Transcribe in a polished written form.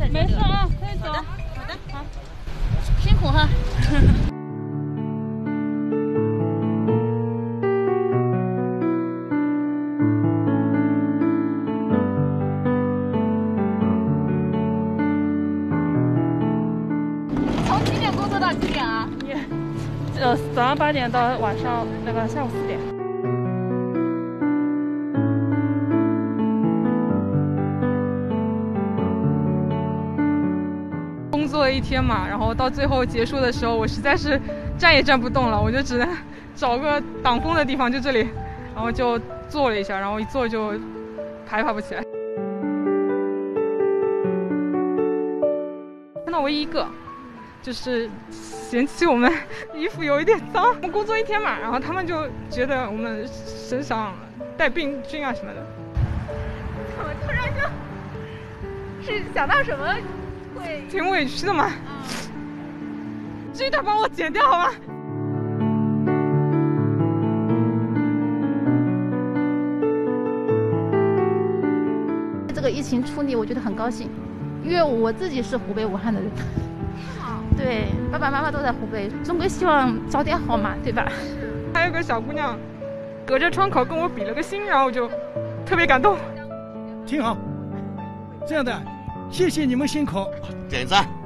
再交流。 没事啊，可以走。 好的，好，辛苦哈。从几点工作到几点啊？ 早上8点到晚上下午4点。工作了一天嘛，然后到最后结束的时候，我实在是站也站不动了，我就只能找个挡风的地方，就这里，然后就坐了一下，然后一坐就爬也爬不起来。看到唯一一个就是嫌弃我们衣服有一点脏，我们工作一天嘛，然后他们就觉得我们身上带病菌啊什么的。 怎么突然就是想到什么会？ 挺委屈的嘛。这一段帮我剪掉好吗？ 这个疫情处理，我觉得很高兴，因为我自己是湖北武汉的人。对，爸爸妈妈都在湖北，总归希望早点好嘛，对吧？ 还有个小姑娘，隔着窗口跟我比了个心，然后我就特别感动。 挺好，这样的，谢谢你们辛苦， 点赞。